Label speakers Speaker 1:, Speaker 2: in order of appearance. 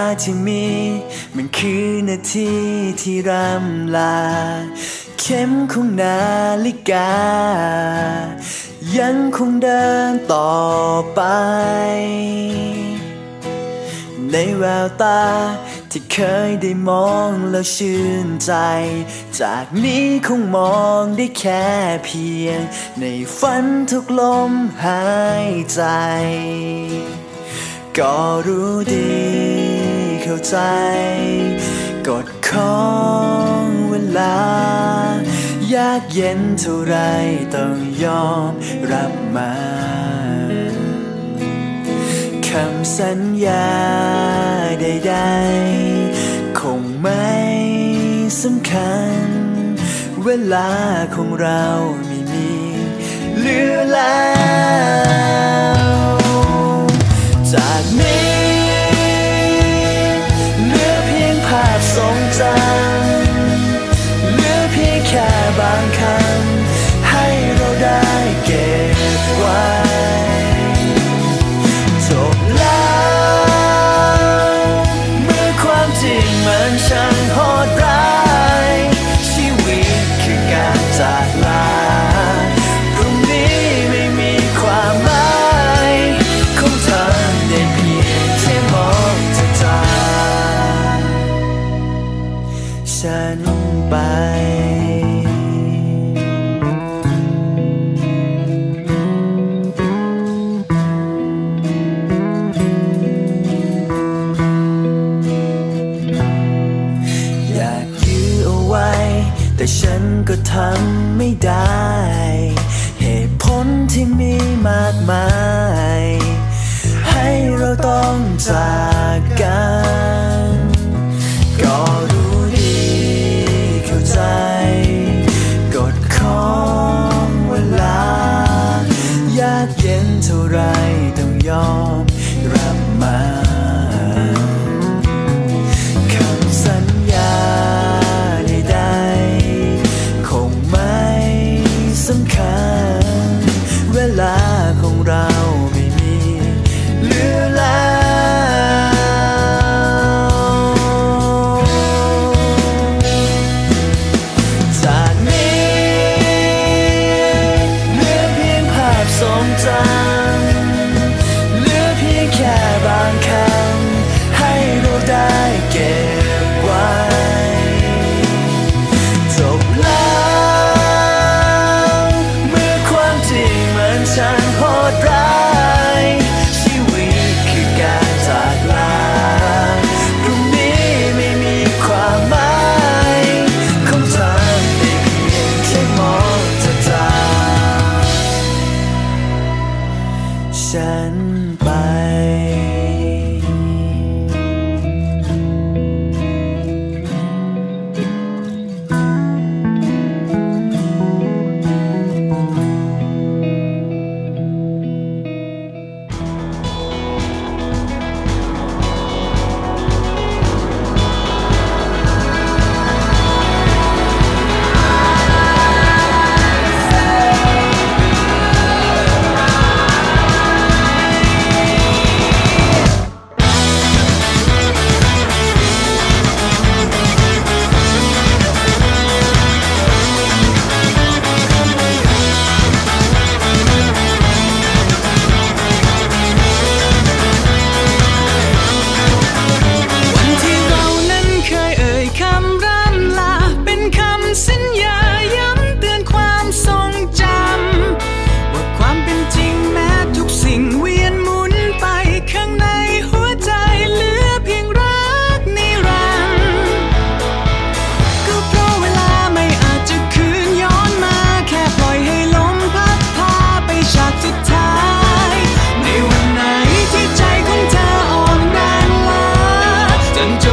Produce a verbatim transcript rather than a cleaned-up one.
Speaker 1: ที่มีมันคือนาทีที่รำลาเข็มของนาฬิกายังคงเดินต่อไปในแววตาที่เคยได้มองแล้วชื่นใจจากนี้คงมองได้แค่เพียงในฝันทุกลมหายใจก็รู้ดีเข้าใจกฎของเวลายากเย็นเท่าไรต้องยอมรับมาคำสัญญาใดๆคงไม่สำคัญเวลาของเราไม่มีเหลือแล้วจากนี้เหลือเพียงภาพทรงจำเหลือเพียงแค่บางคำให้เราได้เก็บไว้จบแล้วเมื่อความจริงมันช่างโหดร้ายชีวิตคือการจากลาพรุ่งนี้ไม่มีความหมายคงทำได้เพียงแค่มองเธอจากฉันไปแต่ฉันก็ทำไม่ได้เหตุผลที่มีมากมายให้เราต้องจากกันก็รู้ดีเข้าใจกฎของเวลายากเย็นเท่าไรต้องยอมรับมาคำสัญญาสำคัญเวลาของเราไม่มีเหลือแล้วจากนี้เหลือเพียงภาพทรงจำเหลือเพียงแค่บางคำให้เราได้เก็บไว้จบแล้วฉันโหดร้ายชีวิตคือการจากลาพรุ่งนี้ไม่มีความหมายคงทำได้เพียงแค่มองเธอจากฉันไป
Speaker 2: จน